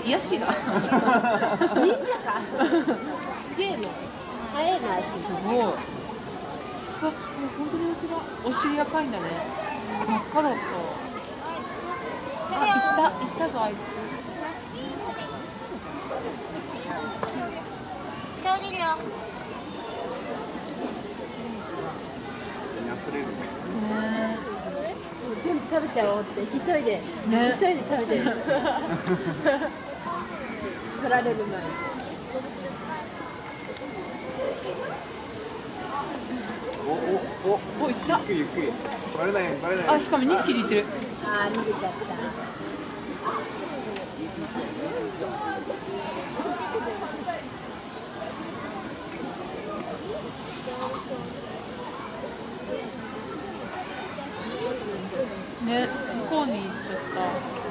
癒しだ。 忍者か。すげえの。速いな足。 すごい。あ、もう本当にお尻赤いんだね。真っ赤だった。あ、行ったぞあいつ。 下降りるよ。 もう全部食べちゃおうって急いで、 ね、 急いで食べてる。取られる前に。 お、行った。 ゆっくり。バレない、バレない。 あ、しかも2匹で行ってる。 あー、逃げちゃった。 ね、向こうに行っちゃった。